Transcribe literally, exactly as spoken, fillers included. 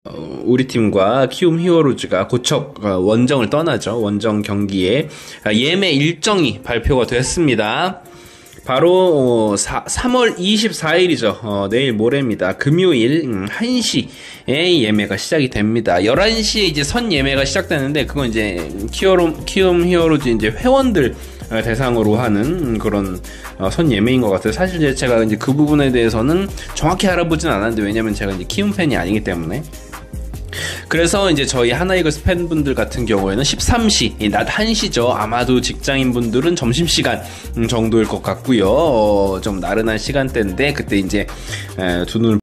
어, 우리 팀과 키움 히어로즈가 고척 어, 원정을 떠나죠. 원정 경기에 예매 일정이 발표가 됐습니다. 바로 어, 사, 삼월 이십사일이죠. 어, 내일 모레입니다. 금요일 음, 한 시에 예매가 시작이 됩니다. 열한 시에 이제 선 예매가 시작되는데 그건 이제 키움, 키움 히어로즈 이제 회원들 대상으로 하는 그런 선 예매인 것 같아요. 사실 제가 이제 그 부분에 대해서는 정확히 알아보진 않았는데, 왜냐면 제가 이제 키움 팬이 아니기 때문에. 그래서 이제 저희 하나이글스 팬분들 같은 경우에는 십삼 시, 낮 한 시죠. 아마도 직장인분들은 점심시간 정도일 것 같고요. 어, 좀 나른한 시간대인데 그때 이제 두 눈을